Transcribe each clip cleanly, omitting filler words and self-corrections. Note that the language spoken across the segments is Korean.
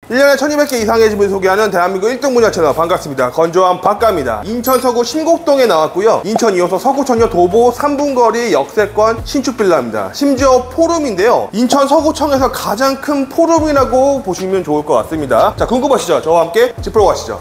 1년에 1200개 이상의 집을 소개하는 대한민국 1등 문화 채널 반갑습니다. 건조한 박가입니다. 인천 서구 신곡동에 나왔고요. 인천 2호선 서구청역 도보 3분 거리 역세권 신축 빌라입니다. 심지어 포룸인데요. 인천 서구청에서 가장 큰 포룸이라고 보시면 좋을 것 같습니다. 자, 궁금하시죠? 저와 함께 집 보러 가시죠.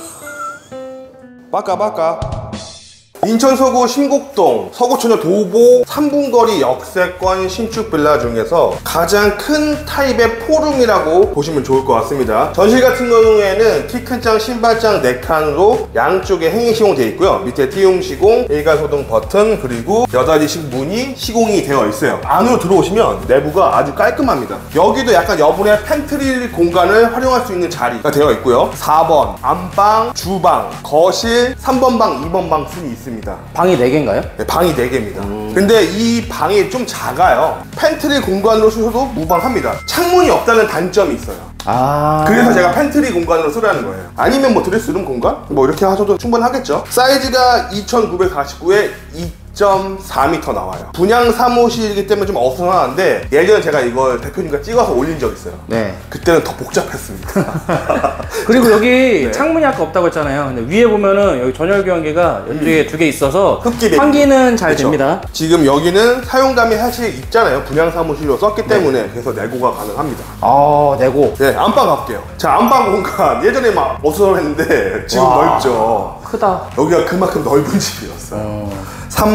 빠까 인천 서구 신곡동 서구청역 도보 3분 거리 역세권 신축 빌라 중에서 가장 큰 타입의 포룸이라고 보시면 좋을 것 같습니다. 전실 같은 경우에는 키 큰 장 신발장 4칸으로 양쪽에 행위 시공되어 있고요. 밑에 T용 시공, 일괄 소등 버튼, 그리고 8개씩 문이 시공이 되어 있어요. 안으로 들어오시면 내부가 아주 깔끔합니다. 여기도 약간 여분의 팬트리 공간을 활용할 수 있는 자리가 되어 있고요. 4번 안방, 주방, 거실, 3번 방, 2번 방 순이 있습니다. 방이 4개인가요? 네, 방이 4개입니다. 근데 이 방이 좀 작아요. 팬트리 공간으로 쓰셔도 무방합니다. 창문이 없다는 단점이 있어요. 그래서 제가 팬트리 공간으로 쓰라는 거예요. 아니면 뭐 드레스룸 공간? 뭐 이렇게 하셔도 충분하겠죠. 사이즈가 2949에 2.4m 나와요. 분양 사무실이기 때문에 좀 어수선한데 예전에 제가 이걸 대표님과 찍어서 올린 적 있어요. 네. 그때는 더 복잡했습니다. 그리고 여기 네. 창문이 아까 없다고 했잖아요. 근데 위에 보면은 여기 전열 교환기가 연중에 2개 있어서 환기는 잘 그쵸? 됩니다. 지금 여기는 사용감이 사실 있잖아요. 분양 사무실로 썼기 때문에 그래서 내고가 가능합니다. 내고. 네, 안방 갈게요. 자, 안방 공간 예전에 막 어수선했는데 지금 넓죠. 크다. 여기가 그만큼 넓은 집이었어요.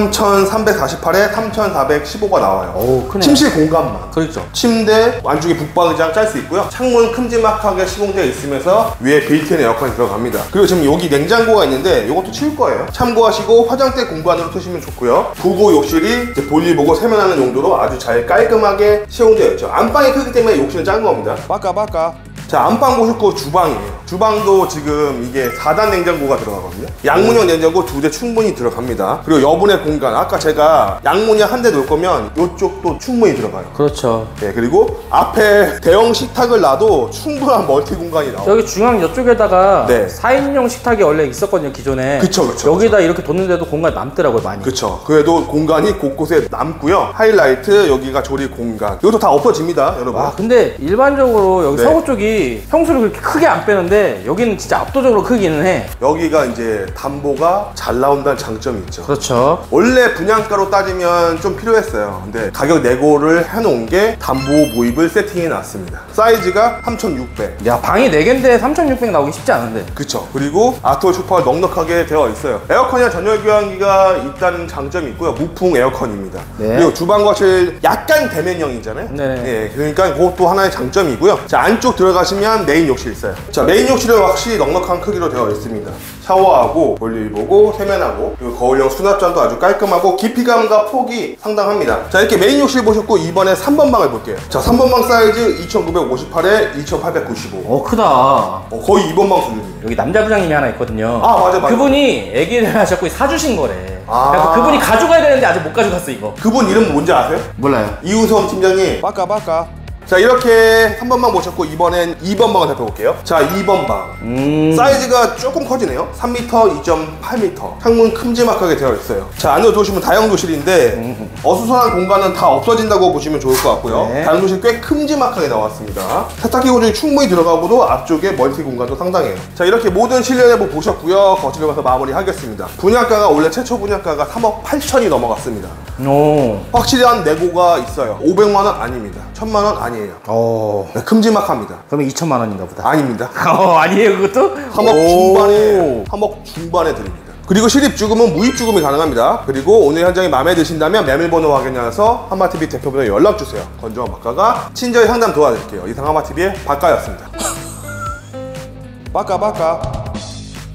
3348에 3415가 나와요. 오, 크네. 침실 공간만. 그렇죠. 침대, 안쪽에 북박이장 짤 수 있고요. 창문 큼지막하게 시공되어 있으면서 위에 빌트인 에어컨이 들어갑니다. 그리고 지금 여기 냉장고가 있는데 이것도 치울 거예요. 참고하시고 화장대 공간으로 쓰시면 좋고요. 부부 욕실이 이제 볼일 보고 세면하는 용도로 아주 잘 깔끔하게 시공되어 있죠. 안방이 크기 때문에 욕실은 작은 겁니다. 빠까. 자, 안방 보셨고 주방이에요. 주방도 지금 이게 4단 냉장고가 들어가거든요. 양문형 냉장고 2대 충분히 들어갑니다. 그리고 여분의 공간, 아까 제가 양문형 한 대 놓을 거면 이쪽도 충분히 들어가요. 그렇죠. 네, 그리고 앞에 대형 식탁을 놔도 충분한 멀티 공간이 나와요. 여기 중앙 이쪽에다가 네. 4인용 식탁이 원래 있었거든요, 기존에. 그쵸. 여기다 이렇게 뒀는데도 공간이 남더라고요, 많이. 그쵸. 그래도 공간이 곳곳에 남고요. 하이라이트, 여기가 조리 공간. 이것도 다 없어집니다, 여러분. 근데 일반적으로 여기 네. 서구 쪽이 평수를 그렇게 크게 안 빼는데 여기는 진짜 압도적으로 크기는 해. 여기가 이제 담보가 잘 나온다는 장점이 있죠. 그렇죠. 원래 분양가로 따지면 좀 필요했어요. 근데 가격 내고를 해놓은 게 담보 모입을 세팅해 놨습니다. 사이즈가 3600. 야, 방이 4개인데 3600 나오기 쉽지 않은데. 그쵸. 그리고 아토 슈퍼가 넉넉하게 되어 있어요. 에어컨이랑 전열 교환기가 있다는 장점이 있고요. 무풍 에어컨입니다. 네. 그리고 주방 거실 약간 대면형이잖아요. 네. 예, 그러니까 그것도 하나의 장점이고요. 자, 안쪽 들어가시면 메인 욕실 있어요. 자, 메인 욕실은 확실히 넉넉한 크기로 되어 있습니다. 샤워하고 볼일 보고 세면하고, 그리고 거울형 수납장도 아주 깔끔하고 깊이감과 폭이 상당합니다. 자, 이렇게 메인 욕실 보셨고 이번에 3번 방을 볼게요. 자, 3번 방 사이즈 2958에 2895. 크다. 거의 2번 방 수준이에요. 여기 남자 부장님이 하나 있거든요. 맞아. 그분이 애기를 하셨고 사주신 거래. 그래서 그분이 가져가야 되는데 아직 못 가져갔어, 이거. 그분 이름 뭔지 아세요? 몰라요. 이우성 팀장님. 빠까. 자, 이렇게 3번 방 보셨고 이번엔 2번 방을 살펴볼게요. 자, 2번 방 사이즈가 조금 커지네요. 3m, 2.8m. 창문 큼지막하게 되어 있어요. 자, 안으로 들어오시면 다용도실인데 어수선한 공간은 다 없어진다고 보시면 좋을 것 같고요. 네. 다용도실 꽤 큼지막하게 나왔습니다. 세탁기 고정이 충분히 들어가고도 앞쪽에 멀티 공간도 상당해요. 자, 이렇게 모든 실내 내부 보셨고요. 거실로 가서 마무리하겠습니다. 분양가가 원래 최초 분양가가 3억 8천이 넘어갔습니다. 확실한 내고가 있어요. 500만 원 아닙니다. 1000만 원 아니에요. 네, 큼지막합니다. 그러면 2천만 원인가 보다. 아닙니다. 아니에요, 그것도? 3억 중반에 3억 중반에 드립니다. 그리고 실입주금은 무입주금이 가능합니다. 그리고 오늘 현장이 마음에 드신다면 메밀번호 확인하셔서 한마TV 대표분에 연락주세요. 건조한 박가가 친절히 상담 도와드릴게요. 이상 한마TV의 박가였습니다. 빠까.